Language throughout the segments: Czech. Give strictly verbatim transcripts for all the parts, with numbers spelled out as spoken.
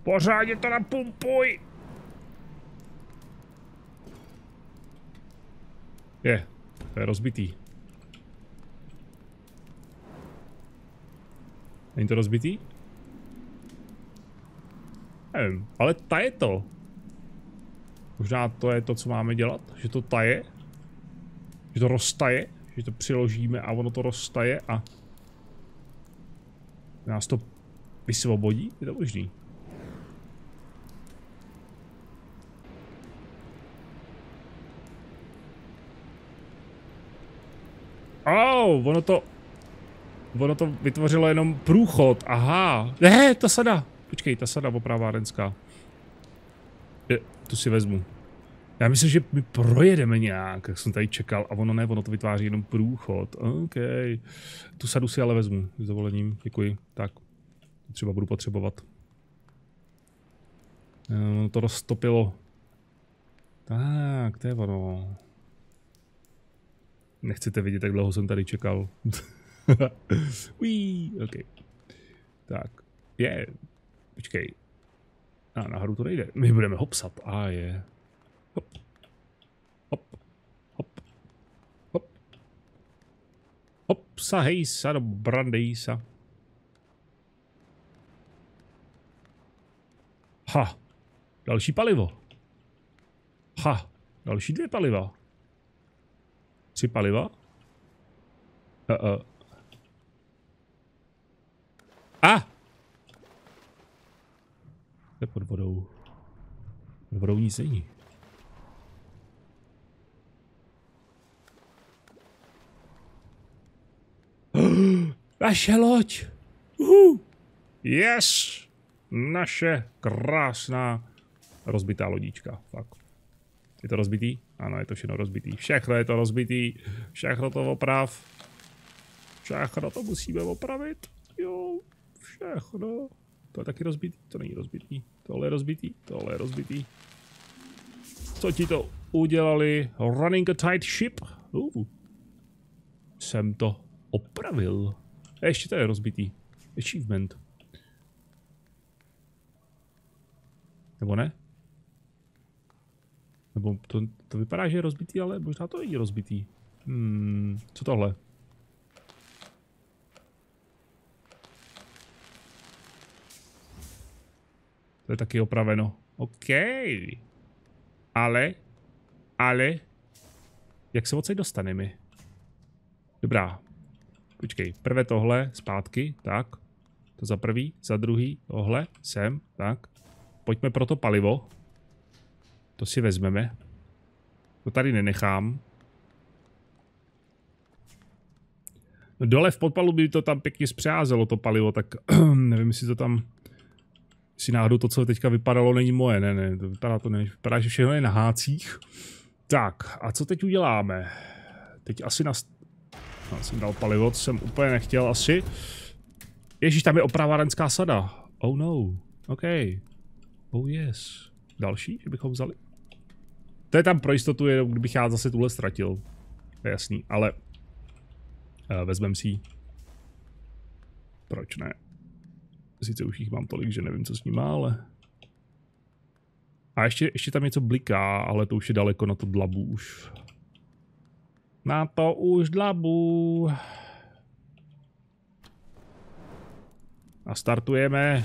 Pořádně to napumpuj! Je, to je rozbitý. Není to rozbitý? Nevím, ale taje to. Možná to je to, co máme dělat, že to taje. Že to roztaje, že to přiložíme a ono to roztaje a nás to vysvobodí, je to možný. Oh, ono to, ono to vytvořilo jenom průchod, aha. Ne, ta sada, počkej, ta sada opravárenská. Je, tu si vezmu. Já myslím, že my projedeme nějak, jak jsem tady čekal, a ono ne, ono to vytváří jenom průchod. OK. Tu sadu si ale vezmu, s dovolením, děkuji. Tak, třeba budu potřebovat. No, to roztopilo. Tak, to je ono. Nechcete vidět, jak dlouho jsem tady čekal. Uí, OK. Tak, je. Počkej. A nahoru to nejde. My budeme hopsat. A je. Hop. Hop. Hop. Hop. Hopsa hejsa do brandejsa. Ha. Další palivo. Ha. Další dvě paliva. Tři paliva. Uh -uh. A! To je pod vodou. Pod vodou nic není. Naše loď! Uhu. Yes! Naše krásná rozbitá lodíčka. Fakt. Je to rozbitý? Ano, je to všechno rozbitý. Všechno je to rozbitý. Všechno to oprav. Všechno to musíme opravit. Jo, všechno. To je taky rozbitý? To není rozbitý. Tohle je rozbitý? Tohle je rozbitý. Co ti to udělali? Running a tight ship? Uh. Jsem to opravil. Ještě to je rozbitý. Achievement. Nebo ne? Nebo to, to vypadá, že je rozbitý, ale možná to není rozbitý. Hmm, co tohle? To je taky opraveno. OK. Ale, ale, jak se odsaď dostaneme? Dobrá. Počkej, prvé tohle, zpátky, tak. To za prvý, za druhý, tohle, sem, tak. Pojďme pro to palivo. To si vezmeme. To tady nenechám. No dole v podpalu by to tam pěkně zpřázelo, to palivo, tak nevím, jestli to tam... Jestli náhodou to, co teďka vypadalo, není moje, ne, ne, to vypadá to ne, vypadá, že všechno je na hácích. Tak, a co teď uděláme? Teď asi na... No, jsem dal palivo, co jsem úplně nechtěl asi. Ježíš, tam je opravárenská sada. Oh no, OK. Oh yes. Další, že bychom vzali? To je tam pro jistotu, je, kdybych já zase tuhle ztratil. To je jasný, ale... Uh, vezmem si ji. Proč ne? Sice už jich mám tolik, že nevím, co s ním má, ale... A ještě, ještě tam něco bliká, ale to už je daleko na to dlabu už. Na to už dlabu. A startujeme.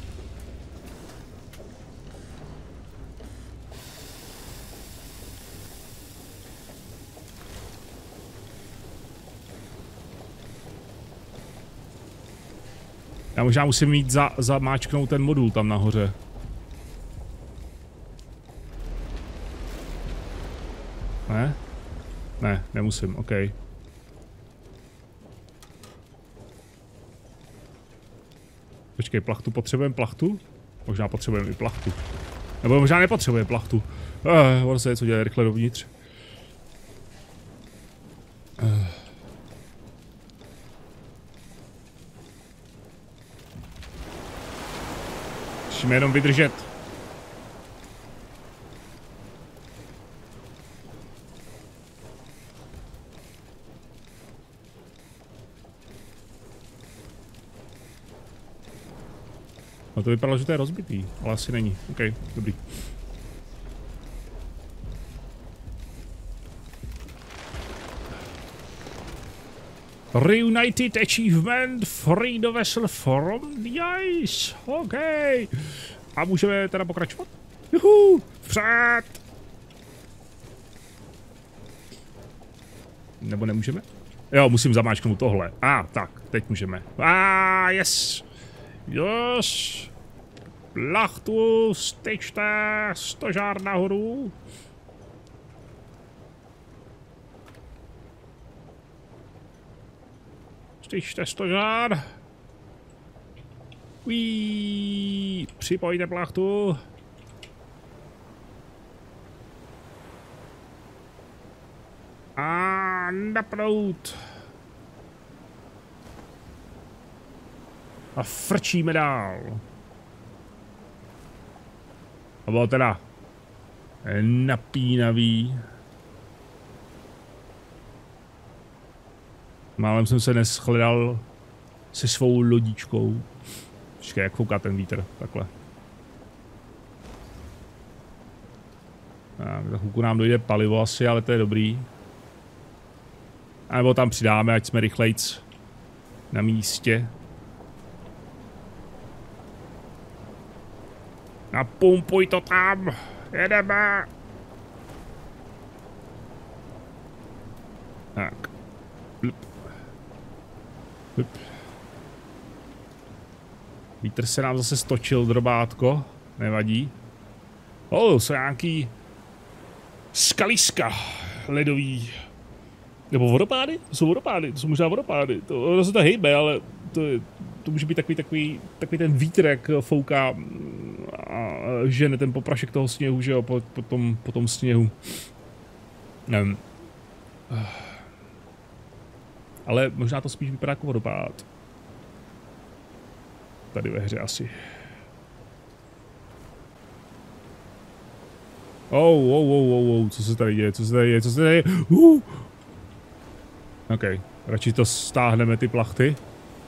Já možná musím mít za, zamáčknout ten modul tam nahoře. Ne? Ne, nemusím, OK. Počkej, plachtu, potřebujeme plachtu? Možná potřebujeme i plachtu. Nebo možná nepotřebujeme plachtu. Eh, ono se něco děje rychle dovnitř. Eh. Musíme jenom vydržet. No to vypadalo, že to je rozbitý, ale asi není. OK, dobrý. Reunited achievement, free the vessel from the ice. OK. A můžeme teda pokračovat? Juhu, vpřed. Nebo nemůžeme? Jo, musím zamáčknout tohle. A, ah, tak, teď můžeme. A, ah, yes. Yes. Plachtu, styčte, stožár nahoru. Styčte stožár. Uííí, připojte plachtu. A napnout. A frčíme dál. To bylo teda napínavý. Málem jsem se neschledal se svou lodičkou. Počkej, jak fouká ten vítr, takhle. Tak, za chvilku nám dojde palivo asi, ale to je dobrý. A nebo tam přidáme, ať jsme rychlejc na místě. Napumpuj to tam, jedeme. Tak. Blup. Blup. Vítr se nám zase stočil, drobátko, nevadí. O, jsou nějaký skaliska ledový. Nebo vodopády? To jsou vodopády, to jsou možná vodopády. To, to se to hejbe, ale to, to může být takový, takový, takový ten vítr, jak fouká a žene ten poprašek toho sněhu, že jo, po, po, tom, po tom sněhu. Nevím. Ale možná to spíš vypadá jako vodopád. Tady ve hře asi. Oh, oh, oh, oh, oh, co se tady děje, co se tady děje, co se tady děje? Uh! OK, radši to stáhneme, ty plachty.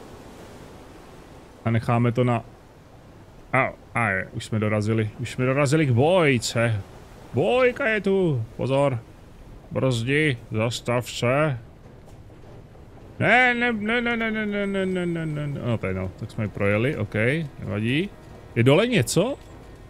A necháme to na... A, a je, už jsme dorazili, už jsme dorazili k bojce. Bojka je tu, pozor. Brzdi, zastav se. Ne, ne, ne, ne, ne, ne, ne, ne, ne, ne, ne, ne, no tady no, tak jsme ji projeli, OK, nevadí. Je dole něco?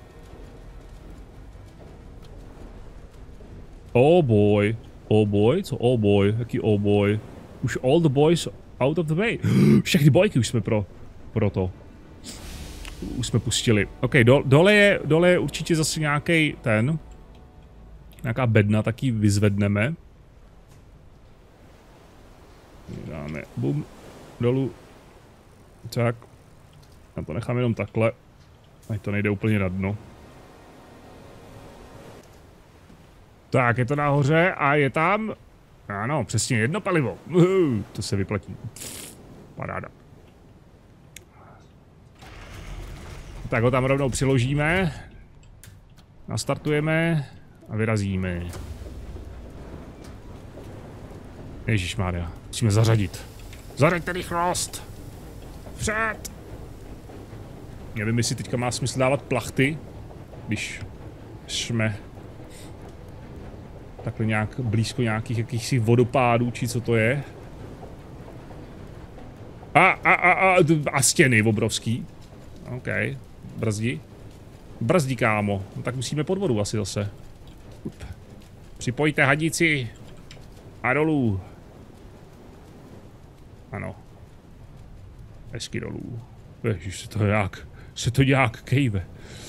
Oh boy, oh boy, co oh boy, jaký oh boy. Už all the boys out of the way. Všechny bojky už jsme pro, pro to. Už jsme pustili. OK, do, dole, je, dole je určitě zase nějaký ten. Nějaká bedna, tak ji vyzvedneme. Dáme bum, dolů. Tak. Já to nechám jenom takhle. Ať to nejde úplně na dno. Tak, je to nahoře a je tam... Ano, přesně jedno palivo. Uhu, to se vyplatí. Paráda. Tak ho tam rovnou přiložíme. Nastartujeme a vyrazíme. Ježišmarja, musíme zařadit. Zařaďte rychlost! Před! Nevím, jestli teďka má smysl dávat plachty, když jsme takhle nějak blízko nějakých jakýchsi vodopádů, či co to je. A, a, a, a, a stěny obrovský. OK, brzdi. Brzdi, kámo. No tak musíme pod vodu asi zase. Up. Připojte hadici. A dolů. Ano. Hezky dolů. Ježiš, se to jak, se to nějak kejve.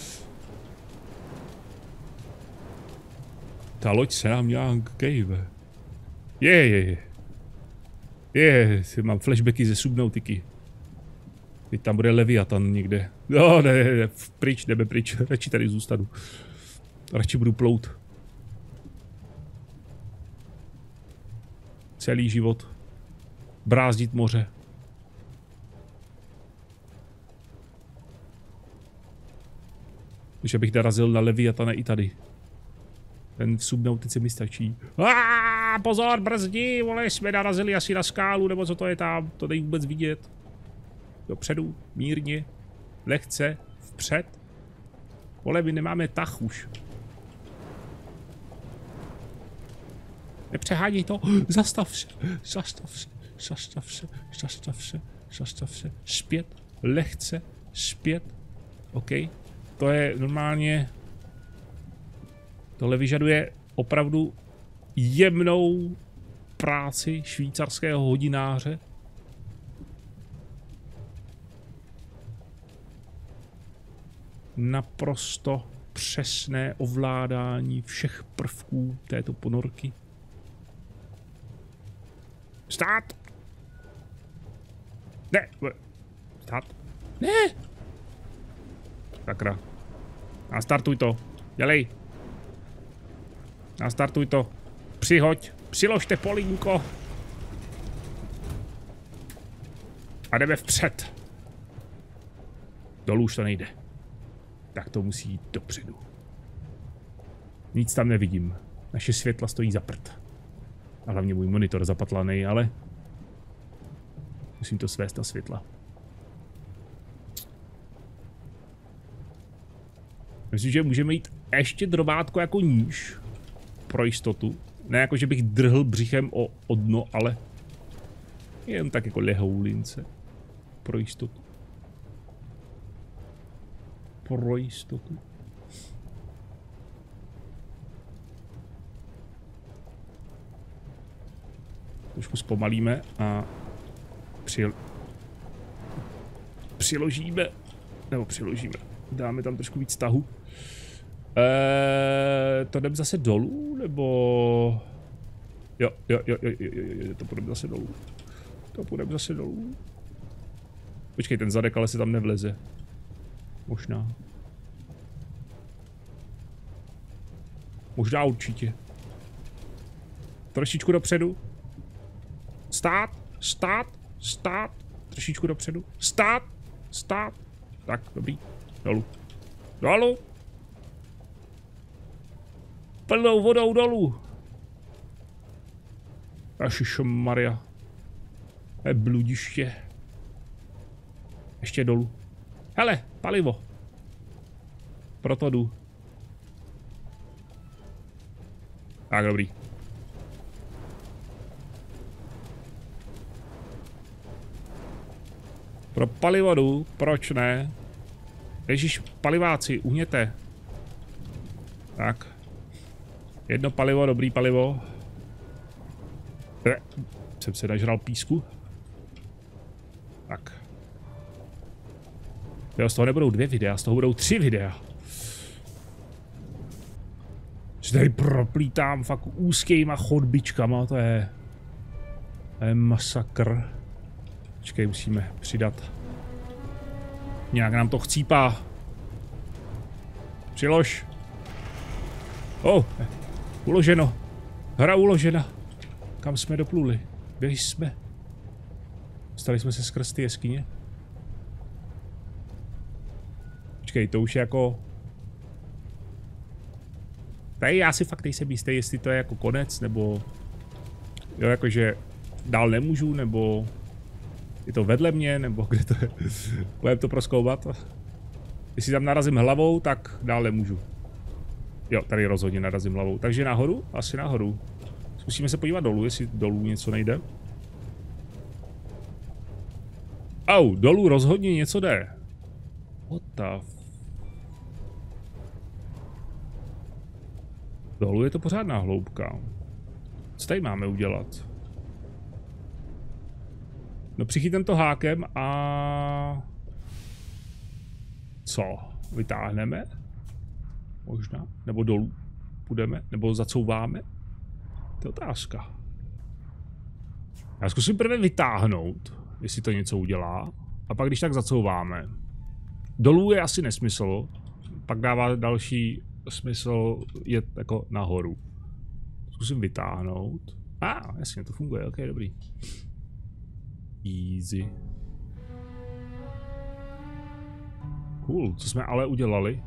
Ta loď se nám nějak kejve. Je, je, je. Je, mám flashbacky ze Subnautiky. Teď tam bude Leviathan někde. No, ne, ne, ne, pryč, jdeme pryč, radši tady zůstanu. Radši budu plout. Celý život. Brázdit moře. Když bych narazil na Leviathana i tady. Ten v Subnautice mi stačí. Aaaa, pozor, brzdi, vole, jsme narazili asi na skálu, nebo co to je tam, to nejde vůbec vidět. Dopředu, mírně, lehce, vpřed. Vole, my nemáme tah už. Nepřeháděj to. Zastav se. Zastav se. Zastav se. Zastav se. Zastav se. Zpět. Lehce. Zpět. OK. To je normálně... Tohle vyžaduje opravdu jemnou práci švýcarského hodináře. Naprosto přesné ovládání všech prvků této ponorky. Stát! Ne! Stát! Ne! Sakra. Nastartuj to. Dělej. Nastartuj to. Přihoď. Přiložte polínko. A jdeme vpřed. Dolů už to nejde. Tak to musí jít dopředu. Nic tam nevidím. Naše světla stojí za prd. A hlavně můj monitor zapatlaný, ale... Musím to svést na světla. Myslím, že můžeme jít ještě drobátko jako níž. Pro jistotu. Ne jako, že bych drhl břichem o, o dno, ale... Jen tak jako lehoulince. Pro jistotu. Pro jistotu. Trošku zpomalíme a při... přiložíme, nebo přiložíme, dáme tam trošku víc tahu. Eee, to jdeme zase dolů, nebo... Jo, jo, jo, jo, jo, jo, jo, to půjdeme zase dolů. To půjdeme zase dolů. Počkej, ten zadek ale se tam nevleze. Možná. Možná určitě. Trošičku dopředu. Stát, stát, stát. Trošičku dopředu. Stát, stát. Tak, dobrý. Dolů. Dolů. Plnou vodou dolů. Ježišmarja. Je bludiště. Ještě dolů. Hele, palivo. Proto jdu. Tak, dobrý. Pro palivo jdu, proč ne? Ježíš, paliváci, uhněte. Tak. Jedno palivo, dobrý palivo. Ne, jsem se nažral písku. Tak. Jo, z toho nebudou dvě videa, z toho budou tři videa. Že tady proplítám fakt úzkýma chodbičkama, to je... To je masakr. Počkej, musíme přidat. Nějak nám to chcípá. Přilož. Oh, uloženo. Hra uložena. Kam jsme dopluli? Kde jsme? Stali jsme se skrz ty jeskyně. Počkej, to už je jako... Tady já si fakt nejsem jistý, jestli to je jako konec, nebo... Jo, jakože dál nemůžu, nebo... Je to vedle mě, nebo kde to je? Budeme to prozkoumat. Jestli tam narazím hlavou, tak dál nemůžu. Jo, tady rozhodně narazím hlavou. Takže nahoru? Asi nahoru. Zkusíme se podívat dolů, jestli dolů něco nejde. Au, dolů rozhodně něco jde. What the... Dolů je to pořádná hloubka. Co tady máme udělat? No přichytím to hákem a... Co? Vytáhneme? Možná? Nebo dolů půjdeme? Nebo zacouváme? To je otázka. Já zkusím prvé vytáhnout, jestli to něco udělá. A pak když tak zacouváme. Dolů je asi nesmysl. Pak dává další smysl jet jako nahoru. Zkusím vytáhnout. A, ah, jasně, to funguje, ok, dobrý. Easy. Cool, co jsme ale udělali?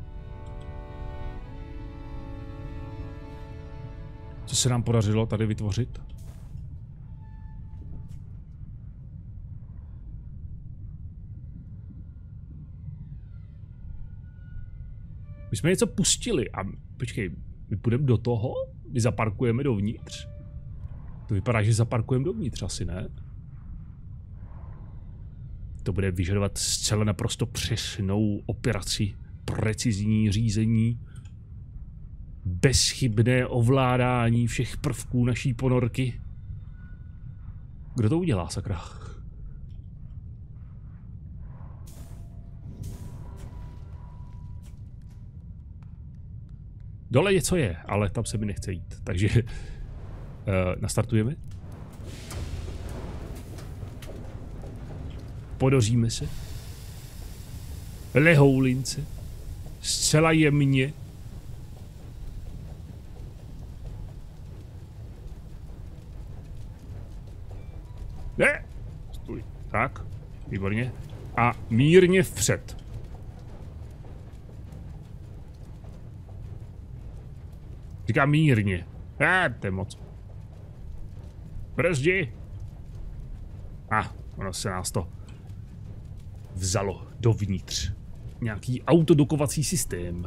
Co se nám podařilo tady vytvořit? My jsme něco pustili a počkej, my půjdeme do toho? My zaparkujeme dovnitř? To vypadá, že zaparkujeme dovnitř, asi ne? To bude vyžadovat zcela naprosto přesnou operaci, precizní řízení, bezchybné ovládání všech prvků naší ponorky. Kdo to udělá, sakra? Dole něco je, ale tam se mi nechce jít, takže uh, nastartujeme. Podoříme se. Lehoulince. Zcela jemně. Ne! Stůj. Tak, výborně. A mírně vpřed. Říkám mírně. Ne, to je moc. Brzdi. A, ah, ono se nás to vzalo dovnitř. Nějaký autodokovací systém.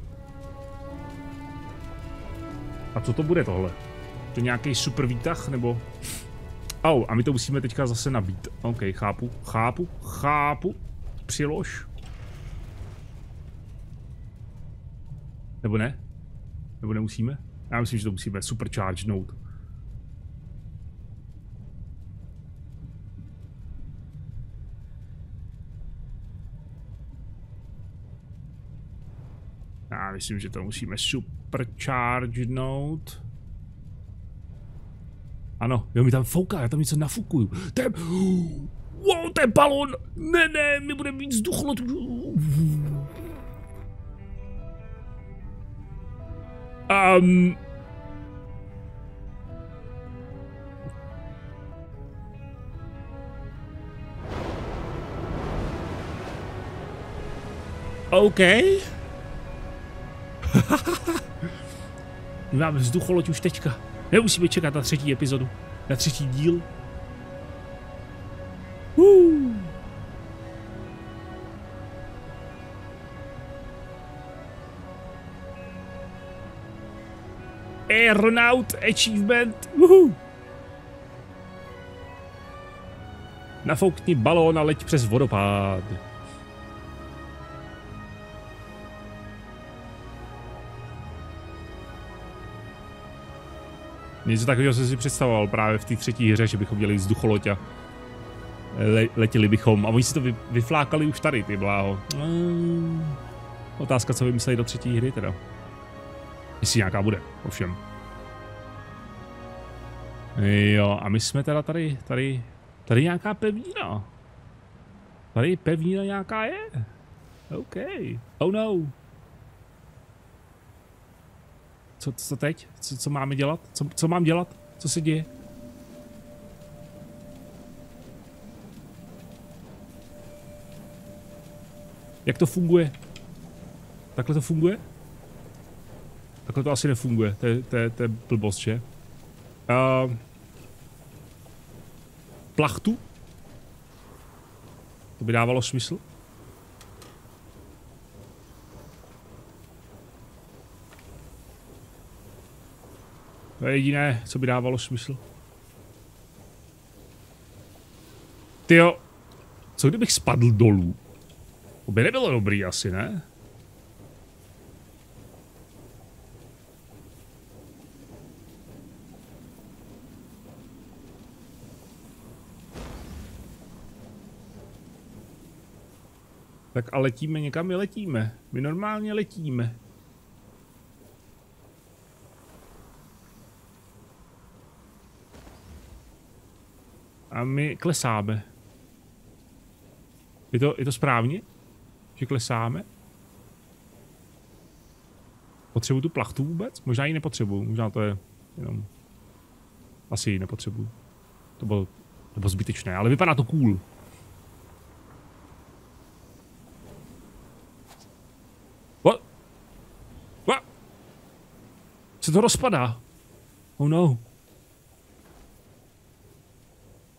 A co to bude tohle? To nějaký super výtah, nebo... Au, oh, a my to musíme teďka zase nabít. OK, chápu, chápu, chápu. Přilož. Nebo ne? Nebo nemusíme? Já myslím, že to musíme superchargenout. Já myslím, že to musíme superchargenout. Ano, jo, mi tam fouká, já tam něco nafukuju. To je... Wow, to je balon! Ne, ne, my budeme mít vzduchlo. Um... OK. My máme vzducholoď už teďka. Nemusíme čekat na třetí epizodu. Na třetí díl. Uh. Aeronaut Achievement. Uhu. Nafoukni balón a leď přes vodopád. Něco takového jsem si představoval právě v té třetí hře, že bychom měli vzducholoď a le letěli bychom. A oni si to vy vyflákali už tady, ty bláho. Mm. Otázka, co vymysleli do třetí hry teda. Jestli nějaká bude, ovšem. Jo, a my jsme teda tady, tady, tady nějaká pevnina. Tady pevnina nějaká je. OK. Oh no. Co, co teď? Co, co máme dělat? Co, co mám dělat? Co se děje? Jak to funguje? Takhle to funguje? Takhle to asi nefunguje. To je, to je, to je blbost, že? Uh, plachtu? To by dávalo smysl? To je jediné, co by dávalo smysl. Tyjo, co kdybych spadl dolů? To by nebylo dobrý asi, ne? Tak a letíme někam, my letíme. My normálně letíme. A my klesáme. Je to, je to správně? Že klesáme? Potřebuji tu plachtu vůbec? Možná ji nepotřebuji. Možná to je jenom... Asi ji nepotřebuji. To bylo, to bylo zbytečné, ale vypadá to cool. What? What? Se to rozpadá. Oh no.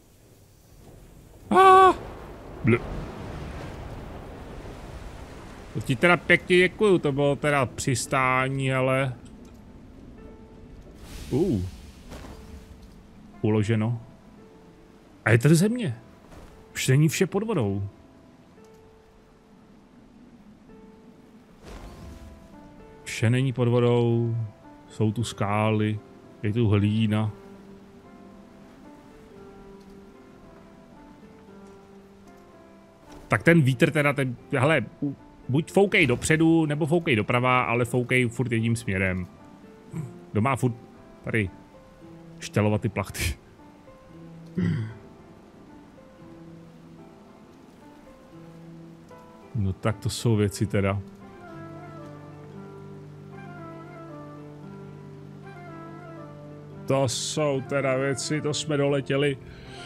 Ah! Ble. To ti teda pěkně děkuju, to bylo teda přistání, ale... Uh. Uloženo. A je tady země. Už není vše pod vodou. Vše není pod vodou. Jsou tu skály. Je tu hlína. Tak ten vítr teda, ten, hele, buď foukej dopředu, nebo foukej doprava, ale foukej furt jedním směrem. Doma furt tady štelovat ty plachty. No tak to jsou věci teda. To jsou teda věci, to jsme doletěli.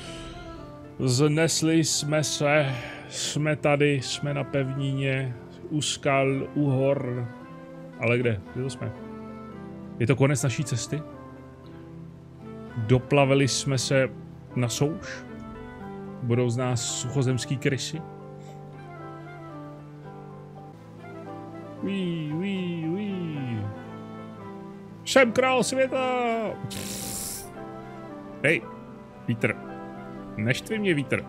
Znesli jsme se, jsme tady, jsme na pevnině, u skal, u hor. Ale kde? Kde to jsme? Je to konec naší cesty? Doplavili jsme se na souš? Budou z nás suchozemský krysy? Ví, ví, ví. Jsem král světa! Hej, vítr. Neštvi mě, vítr.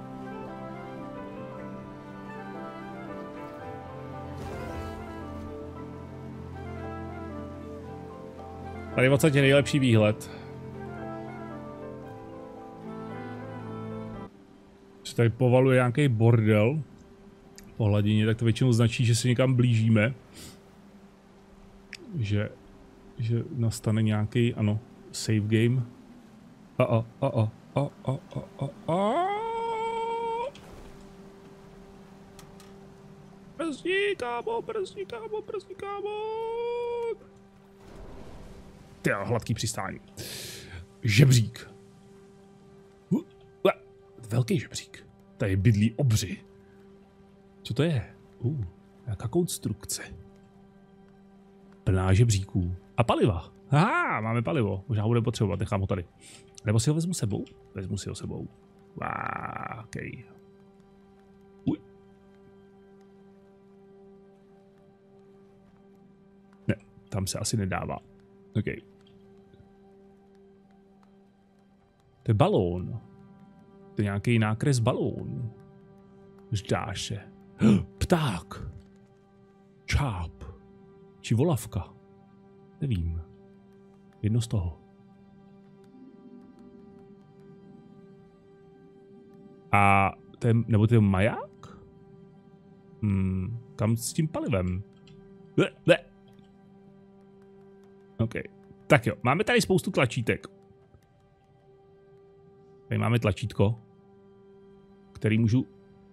Tady v podstatě nejlepší výhled. Se tady povaluje nějaký bordel po hladině, tak to většinou značí, že se někam blížíme. Že, že nastane nějaký, ano, save game. A a a a a a a a a. Brzdí, kámo, brzdí, kámo, brzdí, kámo. Ty hladký přistání. Žebřík. Uh, uh, velký žebřík. Tady bydlí obři. Co to je? Uh, nějaká konstrukce. Plná žebříků. A paliva. Aha, máme palivo. Možná ho budeme potřebovat, nechám ho tady. Nebo si ho vezmu sebou? Vezmu si ho sebou. Wow, okay. Uj. Ne, tam se asi nedává. OK. To je balón. To je nějaký nákres balón. Zdá se. Pták. Čáp. Či volavka. Nevím. Jedno z toho. A to je, nebo to je maják? Hmm, kam s tím palivem? Ble, ble. OK. Tak jo, máme tady spoustu tlačítek. Tady máme tlačítko, který můžu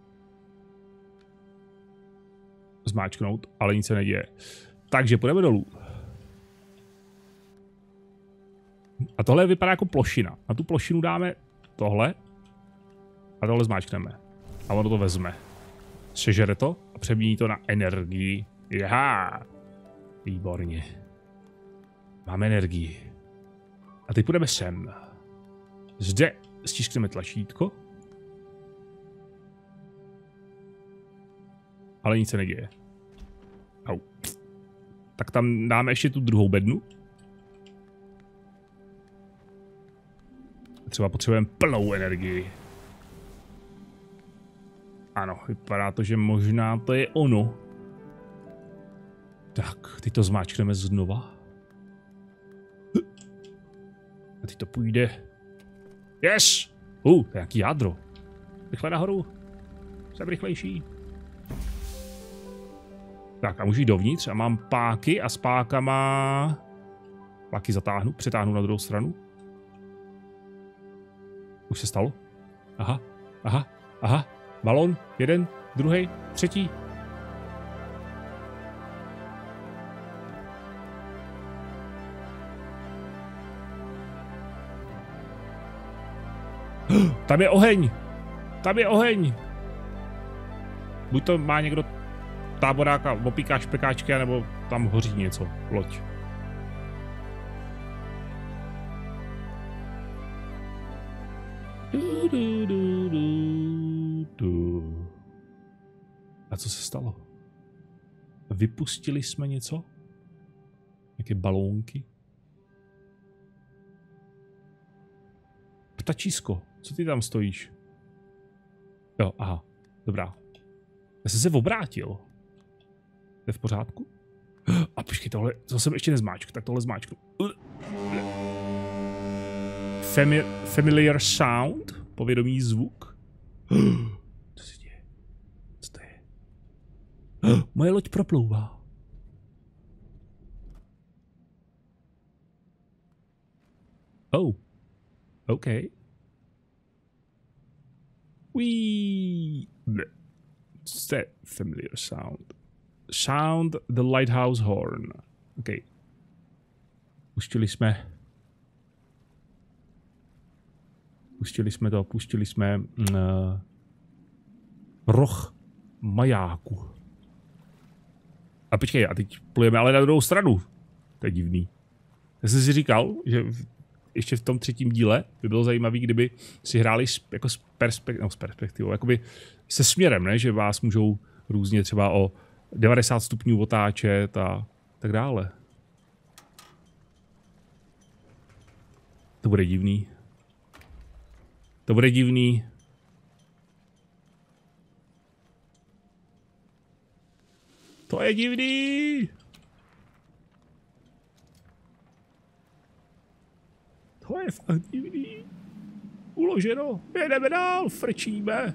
zmáčknout, ale nic se neděje. Takže půjdeme dolů. A tohle vypadá jako plošina. Na tu plošinu dáme tohle a tohle zmáčkneme. A ono to vezme. Sežere to a přemění to na energii. Jaha. Výborně. Máme energii. A teď půjdeme sem. Zde stiskneme tlačítko. Ale nic se neděje. Au. Tak tam dáme ještě tu druhou bednu. Třeba potřebujeme plnou energii. Ano, vypadá to, že možná to je ono. Tak, teď to zmáčkneme znova. A teď to půjde. Yes! Uh, to je nějaký jádro. Rychle nahoru. Jsem rychlejší. Tak a můžu jít dovnitř a mám páky a s pákama... Páky zatáhnu, přetáhnu na druhou stranu. Už se stalo? Aha, aha, aha. Balon, jeden, druhý, třetí. Tam je oheň! Tam je oheň! Buď to má někdo táboráka, opíká špekáčky, nebo tam hoří něco, loď. Du, du, du, du, du. A co se stalo? vypustili jsme něco? Jaké balónky? Ptačísko, co ty tam stojíš? Jo, aha, dobrá. Já jsem se obrátil. To je v pořádku? A počkej, tohle, to jsem ještě nezmáčkl, tak tohle zmáčknu. Fami familiar sound, povědomý zvuk. Co se děje? Co to je? Moje loď proplouvá. Oh, OK. Wee. What's that familiar sound? Sound the lighthouse horn. OK. Pustili jsme. Pustili jsme to, pustili jsme uh, roh majáku. A počkej, a teď plujeme ale na druhou stranu. To je divný. Já jsem si říkal, že v, ještě v tom třetím díle by bylo zajímavé, kdyby si hráli s, jako s, perspek no, s perspektivou, jakoby se směrem, ne? Že vás můžou různě třeba o devadesát stupňů otáčet a tak dále. To bude divný. To bude divný. To je divný. To je fakt divný. Uloženo. Jedeme dál, frčíme.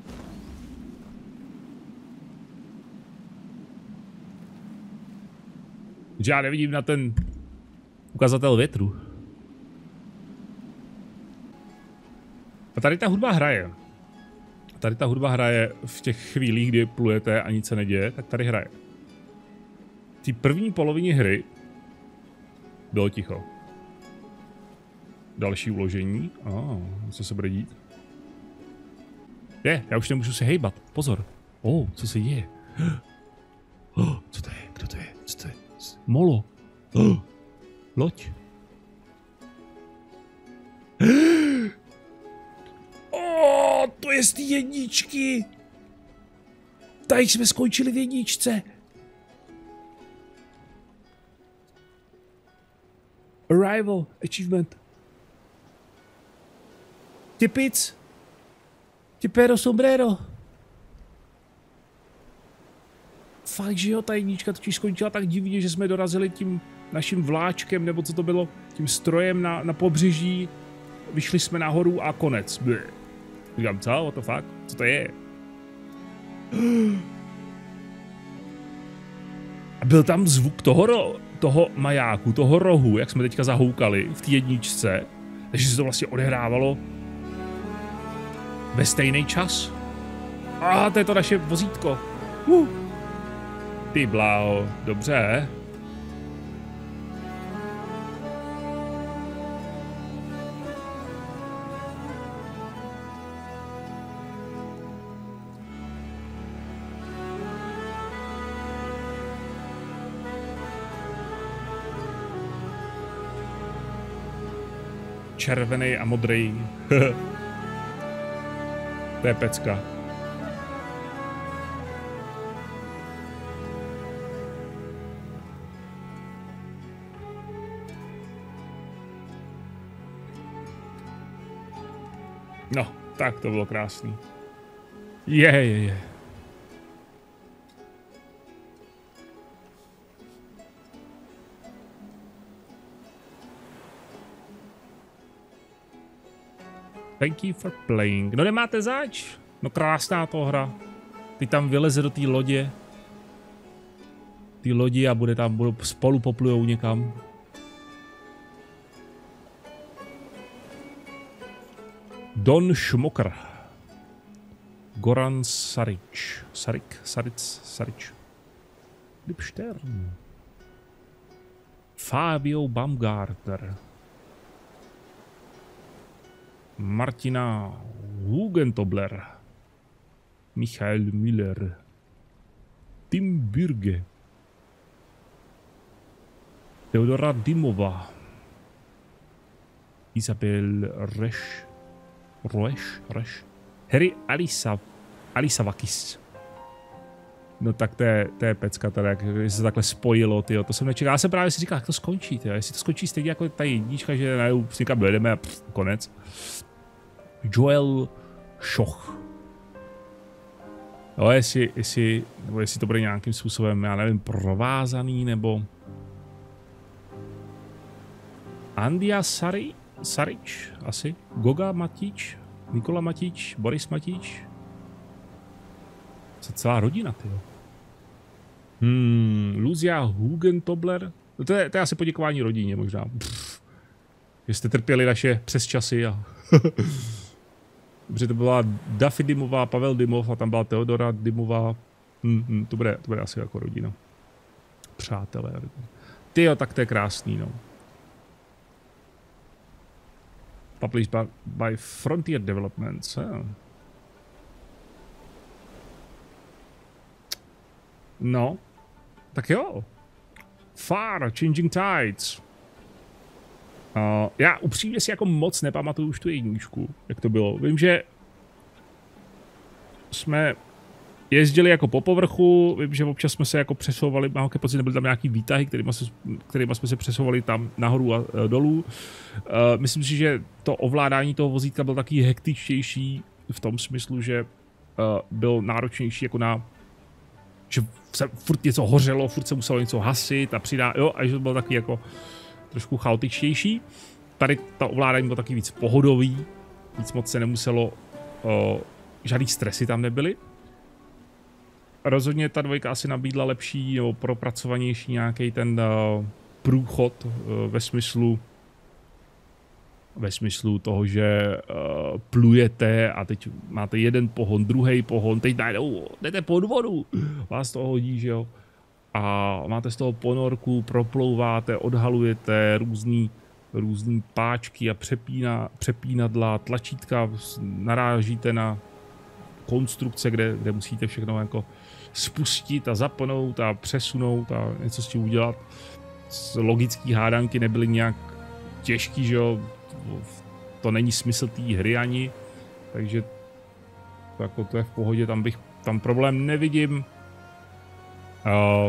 Že já nevidím na ten ukazatel větru. A tady ta hudba hraje. Tady ta hudba hraje v těch chvílích, kdy plujete a nic se neděje, tak tady hraje. V té první polovině hry bylo ticho. Další uložení. A oh, co se bude dít? Je, já už nemůžu se hejbat. Pozor. Oh, co se děje? Oh, co to je? Kdo to je? Co to je? Molo. Oh, loď. Oh, to je z té jedničky. Tady jsme skončili v jedničce. Arrival achievement. Tipic. Tipero sombrero. Fakt, že jo, ta jednička totiž skončila tak divně, že jsme dorazili tím naším vláčkem, nebo co to bylo, tím strojem na, na pobřeží. Vyšli jsme nahoru a konec. Bleh. Říkám, co? What the fuck? Co to je? A byl tam zvuk toho, ro, toho majáku, toho rohu, jak jsme teďka zahoukali v té jedničce. Takže se to vlastně odehrávalo ve stejný čas. A to je to naše vozítko. Uh. Ty bláho, dobře. Červený a modrý. To je pecka. No, tak to bylo krásný. Je, je, je. Thank you for playing. No nemáte zač? No krásná to hra. Ty tam vyleze do té lodě. Ty lodi a bude tam, budou, spolu poplujou někam. Don Schmocker. Goran Saric. Sarik, Saric, Saric. Lipstern. Fabio Baumgartner. Martina Hugentobler. Michael Müller. Tim Bürge. Teodora Dimova. Isabel Reš. Roeš, Reš. Harry Alisa, Alisavakis. No tak to je, to je pecka teda, jak se takhle spojilo, tyjo, to jsem nečekal. Já jsem právě si říkal, jak to skončí, tyjo, jestli to skončí stejně jako ta jednička, že najednou s někam dojedeme a pff, konec. Joel Schoch. No, jestli, jestli, nebo jestli to bude nějakým způsobem, já nevím, provázaný, nebo... Andia Sari, Sarič, asi, Goga Matič, Nikola Matič, Boris Matič. Co celá rodina, tyjo. Hmm, Lucia Hugentobler. No to je, to je asi poděkování rodině možná. Pff, že jste trpěli naše přesčasy a... Dobře, to byla Daffy Dymová, Pavel Dymov a tam byla Teodora Dymová. Hmm, hmm, to, bude, to bude asi jako rodina. Přátelé. Tyjo, tak to je krásný, no. Published by, by Frontier Developments. Yeah. No, tak jo. Far, Changing Tides. Uh, já upřímně si jako moc nepamatuju už tu jedničku, jak to bylo. Vím, že jsme jezdili jako po povrchu, vím, že občas jsme se jako přesouvali, mám takový pocit, nebyly tam nějaký výtahy, kterýma, se, kterýma jsme se přesouvali tam nahoru a uh, dolů. Uh, myslím si, že to ovládání toho vozítka bylo taky hektičtější v tom smyslu, že uh, byl náročnější jako na, že se furt něco hořelo, furt se muselo něco hasit a přidá, jo, a že to bylo taky jako trošku chaotičtější. Tady ta ovládání bylo taky víc pohodový, víc moc se nemuselo, o, žádný stresy tam nebyly. Rozhodně ta dvojka asi nabídla lepší nebo propracovanější nějaký ten uh, průchod uh, ve smyslu ve smyslu toho, že uh, plujete a teď máte jeden pohon, druhý pohon, teď najednou jdete pod vodu, vás to hodí, že jo. A máte z toho ponorku, proplouváte, odhalujete různý, různý páčky a přepína, přepínadla, tlačítka, narážíte na konstrukce, kde, kde musíte všechno jako spustit a zapnout a přesunout a něco s tím udělat. Logický hádanky nebyly nějak těžký, že jo, to není smysl té hry ani, takže to, jako to je v pohodě, tam bych, tam problém nevidím. Uh,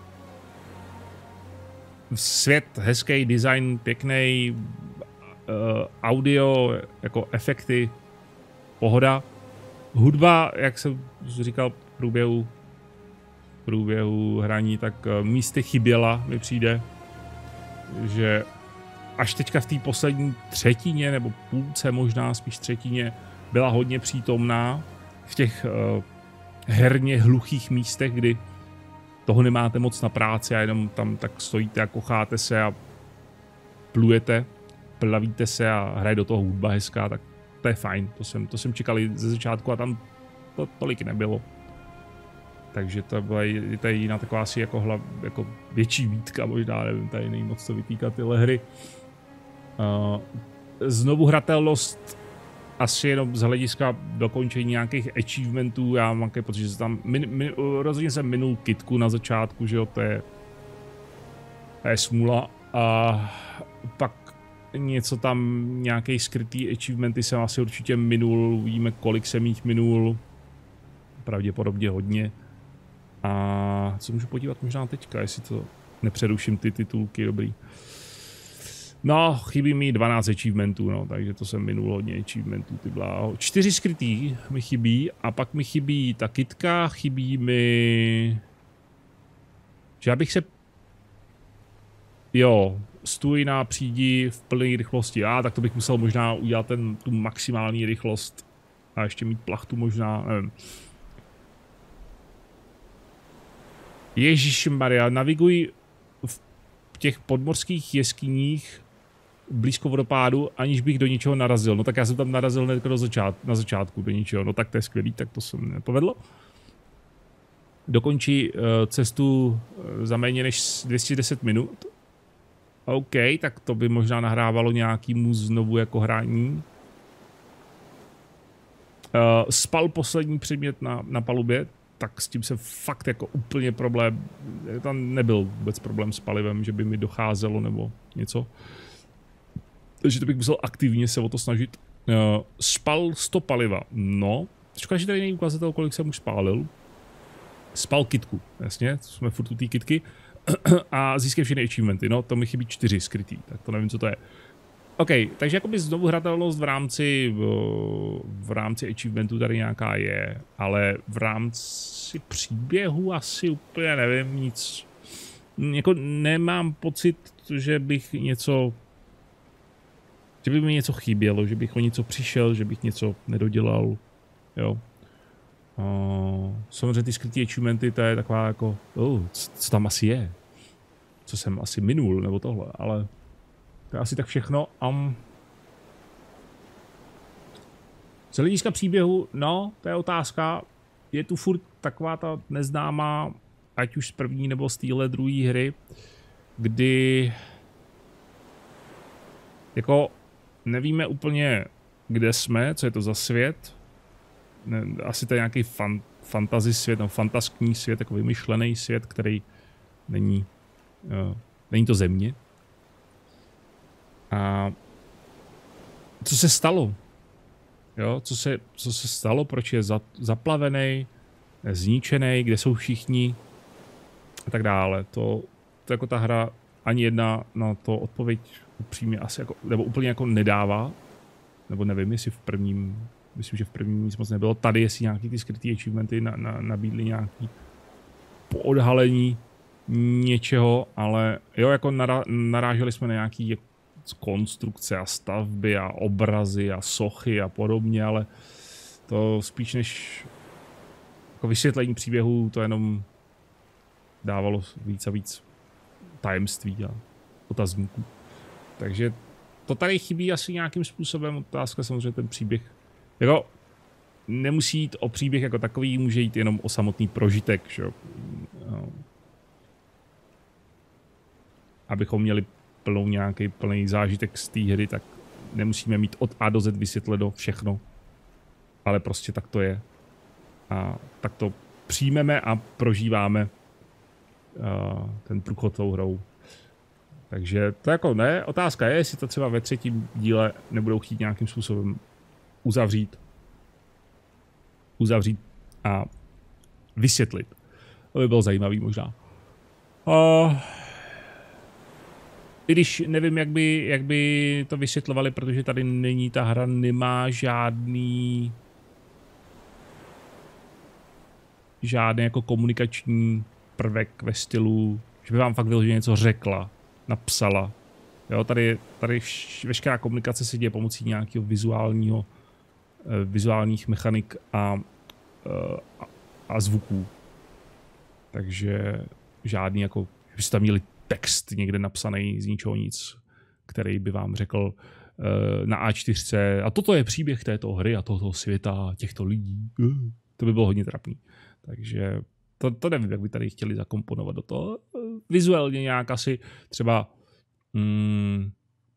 svět hezký, design pěkný, uh, audio, jako efekty, pohoda. Hudba, jak jsem říkal v průběhu, v průběhu hraní, tak uh, místy chyběla, mi přijde, že až teďka v té poslední třetině, nebo půlce možná, spíš třetině, byla hodně přítomná v těch uh, herně hluchých místech, kdy toho nemáte moc na práci a jenom tam tak stojíte a kocháte se a plujete, plavíte se a hraje do toho hudba hezká, tak to je fajn. To jsem, to jsem čekal ze začátku a tam to tolik nebylo. Takže to byla to je jiná taková asi jako, hlav, jako větší výtka, možná, nevím, tady není moc co vytýkat tyhle hry. Uh, znovu hratelnost asi jenom z hlediska dokončení nějakých achievementů, já mám takový pocit, že se tam, min, min, rozhodně jsem minul kitku na začátku, že jo, to je, to je smůla. A pak něco tam, nějaký skrytý achievementy jsem asi určitě minul, víme kolik jsem jich minul, pravděpodobně hodně. A co můžu podívat možná teďka, jestli to nepřeruším ty titulky, dobrý. No, chybí mi dvanáct achievementů, no, takže to jsem minul hodně achievementů, ty bláho. Čtyři skrytý mi chybí a pak mi chybí ta kitka, chybí mi... Že já bych se... Jo, stůj na přídi v plné rychlosti. A ah, tak to bych musel možná udělat ten, tu maximální rychlost a ještě mít plachtu možná, nevím. Ježišmarja, naviguj v těch podmořských jeskyních blízko vodopádu, aniž bych do ničeho narazil. No tak já jsem tam narazil hned do začát, na začátku do ničeho. No tak to je skvělý, tak to se mi nepovedlo. Dokončí uh, cestu uh, za méně než dvě stě deset minut. OK, tak to by možná nahrávalo nějakýmu znovu jako hraní. Uh, spal poslední předmět na, na palubě, tak s tím se fakt jako úplně problém, tam nebyl vůbec problém s palivem, že by mi docházelo nebo něco. Takže to bych musel aktivně se o to snažit. Uh, spal sto paliva, no. Škoda, že tady není ukazatel, kolik jsem už spálil. Spal kitku, jasně, jsme furt u té kitky. A získej všechny achievementy, no to mi chybí čtyři skrytý, tak to nevím, co to je. OK, takže jakoby znovu hratelnost v rámci, v rámci achievementu tady nějaká je, ale v rámci příběhu asi úplně nevím nic. Jako nemám pocit, že bych něco, že by mi něco chybělo, že bych o něco přišel, že bych něco nedodělal, jo. Uh, samozřejmě ty skrytý achievementy, to je taková jako, oh, co, co tam asi je, co jsem asi minul, nebo tohle, ale to je asi tak všechno. Um, z hlediska příběhu, no, to je otázka, je tu furt taková ta neznámá, ať už z první nebo z téhle druhé hry, kdy jako nevíme úplně, kde jsme, co je to za svět. Ne, asi to je nějaký fan, fantasy svět, no, fantaskní svět, jako vymyšlený svět, který není, uh, není to země. A co se stalo? Jo, co se, co se stalo, proč je za, zaplavený, zničený, kde jsou všichni a tak dále. To, to jako ta hra ani jedna na to odpověď upřímně asi jako, nebo úplně jako nedává. Nebo nevím, jestli v prvním, myslím, že v prvním nic moc nebylo. Tady jestli nějaký ty skrytý achievementy na, na, nabídly nějaký po odhalení něčeho, ale jo, jako nará, naráželi jsme na nějaký konstrukce a stavby a obrazy a sochy a podobně, ale to spíš než jako vysvětlení příběhu to jenom dávalo víc a víc tajemství a otazníků. Takže to tady chybí asi nějakým způsobem. Otázka samozřejmě ten příběh. Jako nemusí jít o příběh jako takový, může jít jenom o samotný prožitek, že jo. No. Abychom měli plnou nějaký plný zážitek z té hry, tak nemusíme mít od A do Z vysvětleno všechno. Ale prostě tak to je. A tak to přijmeme a prožíváme uh, ten průchod tou hrou. Takže to jako ne, otázka je, jestli to třeba ve třetím díle nebudou chtít nějakým způsobem uzavřít. Uzavřít a vysvětlit. To by bylo zajímavý možná. Uh, I když nevím, jak by, jak by to vysvětlovali, protože tady není, ta hra nemá žádný žádný jako komunikační prvek ve stylu, že by vám fakt vyloženě něco řekla, napsala. Jo, tady, tady veškerá komunikace se děje pomocí nějakého vizuálního, vizuálních mechanik a, a, a zvuků. Takže žádný jako, že byste tam měli text někde napsaný z ničeho nic, který by vám řekl uh, na A čtyři a toto je příběh této hry a tohoto světa, těchto lidí. Uh, to by bylo hodně trapný. Takže to, to nevím, jak by tady chtěli zakomponovat do toho. Vizuálně nějak asi třeba mm,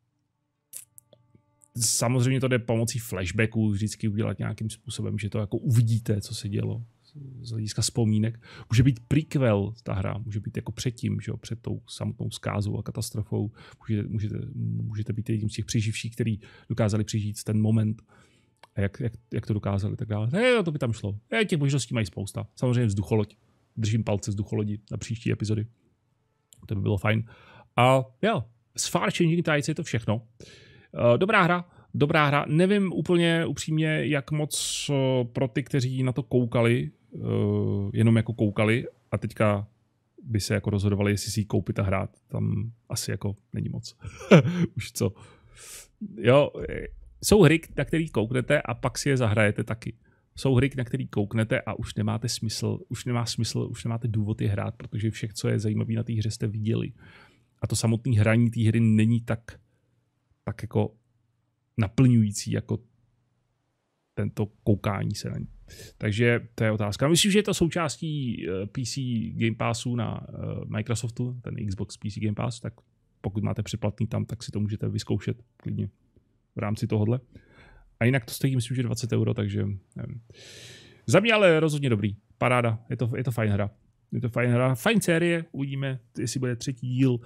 samozřejmě to jde pomocí flashbacků vždycky udělat nějakým způsobem, že to jako uvidíte, co se dělo z hlediska vzpomínek. Může být prequel ta hra, může být jako předtím, že jo, před tou samotnou zkázou a katastrofou. Můžete, můžete, můžete být jedním z těch přeživších, který dokázali přežít ten moment. A jak, jak, jak to dokázali, tak dále. Hey, to by tam šlo. Hey, těch možností mají spousta. Samozřejmě vzducholoď. Držím palce vzducholodi na příští epizody. To by bylo fajn. A jo, s Far Changing Tides je to všechno. Uh, dobrá hra, dobrá hra. Nevím úplně upřímně, jak moc uh, pro ty, kteří na to koukali, uh, jenom jako koukali a teďka by se jako rozhodovali, jestli si ji koupit a hrát. Tam asi jako není moc. Už co. Jo, jsou hry, na který kouknete a pak si je zahrajete taky. Jsou hry, na který kouknete a už nemáte smysl, už nemá smysl, už nemáte důvod je hrát, protože všechno, co je zajímavé na té hře, jste viděli. A to samotné hraní té hry není tak, tak jako naplňující jako tento koukání se na ní. Takže to je otázka. Myslím, že je to součástí P C Game Passu na Microsoftu, ten Xbox P C Game Pass, tak pokud máte předplatný tam, tak si to můžete vyzkoušet klidně v rámci tohohle. A jinak to stojí, myslím, že dvacet euro, takže nevím. Za mě ale rozhodně dobrý. Paráda. Je to, je to fajn hra. Je to fajn hra. Fajn série. Uvidíme, jestli bude třetí díl.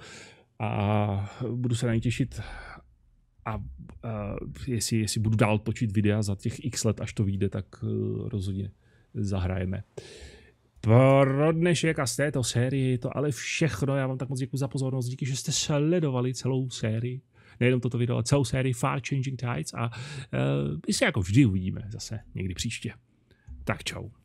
A budu se na ní těšit. A, a jestli, jestli budu dál točit videa za těch x let, až to vyjde, tak uh, rozhodně zahrajeme. pro dnešek a z této série je to ale všechno. Já vám tak moc děkuji za pozornost. Díky, že jste sledovali celou sérii. Nejenom toto video, ale celou sérii Far Changing Tides a uh, my se jako vždy uvidíme zase někdy příště. Tak čau.